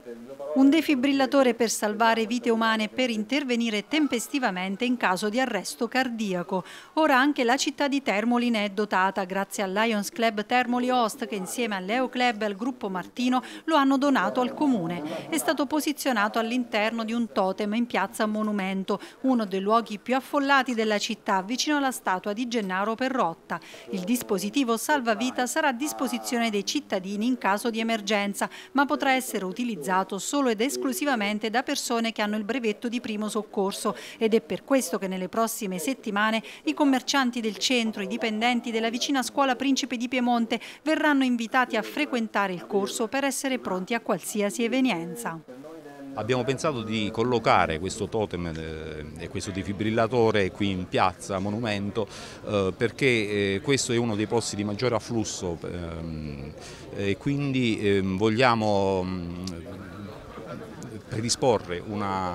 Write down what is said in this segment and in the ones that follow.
Un defibrillatore per salvare vite umane e per intervenire tempestivamente in caso di arresto cardiaco. Ora anche la città di Termoli ne è dotata grazie al Lions Club Termoli Host che insieme all'Eo Club e al gruppo Martino lo hanno donato al comune. È stato posizionato all'interno di un totem in piazza Monumento, uno dei luoghi più affollati della città, vicino alla statua di Gennaro Perrotta. Il dispositivo salvavita sarà a disposizione dei cittadini in caso di emergenza, ma potrà essere utilizzato solo ed esclusivamente da persone che hanno il brevetto di primo soccorso ed è per questo che nelle prossime settimane i commercianti del centro, i dipendenti della vicina scuola Principe di Piemonte verranno invitati a frequentare il corso per essere pronti a qualsiasi evenienza. Abbiamo pensato di collocare questo totem e questo defibrillatore qui in piazza Monumento perché questo è uno dei posti di maggiore afflusso e quindi vogliamo predisporre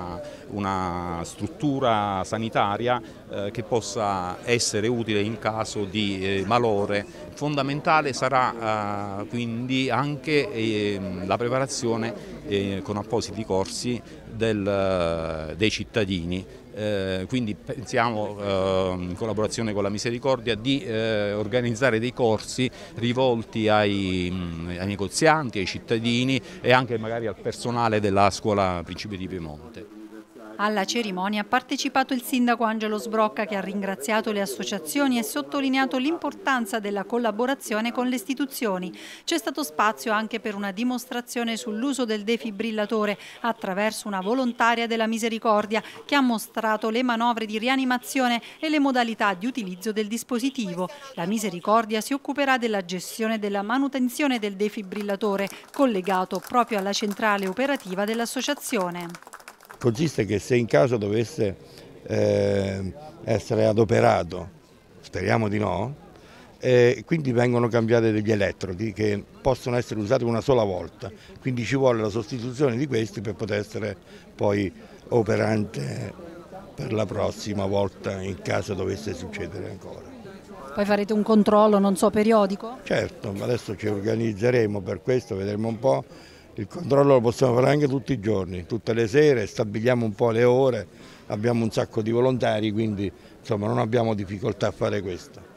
una struttura sanitaria che possa essere utile in caso di malore. Fondamentale sarà quindi anche la preparazione con appositi corsi dei cittadini. Quindi pensiamo in collaborazione con la Misericordia di organizzare dei corsi rivolti ai negozianti, ai cittadini e anche magari al personale della scuola Principe di Piemonte. Alla cerimonia ha partecipato il sindaco Angelo Sbrocca che ha ringraziato le associazioni e sottolineato l'importanza della collaborazione con le istituzioni. C'è stato spazio anche per una dimostrazione sull'uso del defibrillatore attraverso una volontaria della Misericordia che ha mostrato le manovre di rianimazione e le modalità di utilizzo del dispositivo. La Misericordia si occuperà della gestione e della manutenzione del defibrillatore collegato proprio alla centrale operativa dell'associazione. Consiste che se in caso dovesse essere adoperato, speriamo di no, quindi vengono cambiati degli elettrodi che possono essere usati una sola volta, quindi ci vuole la sostituzione di questi per poter essere poi operante per la prossima volta in caso dovesse succedere ancora. Poi farete un controllo, non so, periodico? Certo, adesso ci organizzeremo per questo, vedremo un po'. Il controllo lo possiamo fare anche tutti i giorni, tutte le sere, stabiliamo un po' le ore, abbiamo un sacco di volontari, quindi insomma non abbiamo difficoltà a fare questo.